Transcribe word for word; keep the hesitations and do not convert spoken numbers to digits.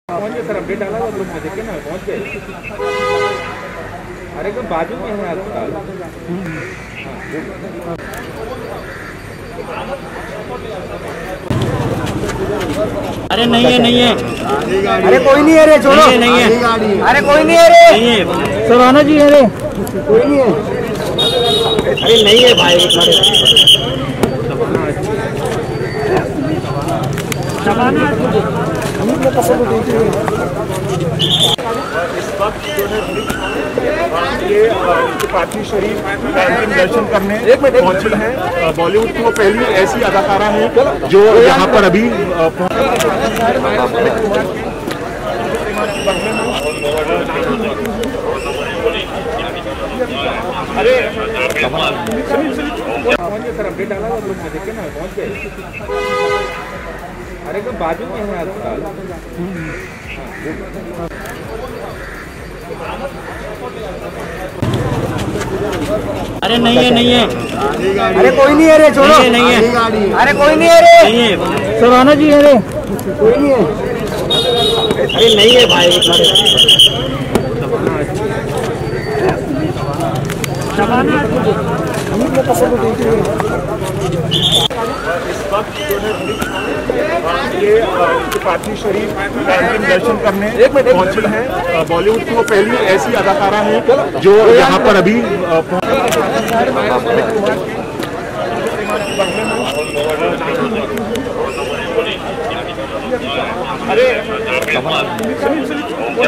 पहुंच गए sir, update डाला हुआ ग्रुप में, देखिए ना पहुंच गए। अरे एकदम बाजू में है अस्पताल। अरे नहीं है नहीं है, अरे कोई नहीं है रे, छोड़ो। नहीं है नहीं है, अरे कोई नहीं है रे, नहीं है सराना जी है रे, कोई नहीं है। अरे नहीं है भाई। ये पार्थिव शरीर का अंतिम दर्शन करने पहुंचे हैं। बॉलीवुड की वो पहली ऐसी अदाकारा है जो यहाँ पर अभी अरे पहुंच गए सर, अपडेट डाला हुआ ग्रुप में, देखिए ना पहुंच गए। अरे एकदम बाजू में है अस्पताल। अरे नहीं है नहीं है, अरे कोई नहीं है रे, छोड़ो। नहीं है नहीं है, अरे कोई नहीं है रे, नहीं है सराना जी है रे, कोई नहीं है। अरे नहीं है भाई। ये पार्थिव शरीर का अंतिम दर्शन करने पहुंचे हैं। बॉलीवुड की वो पहली ऐसी अदाकारा है जो यहाँ पर अभी अरे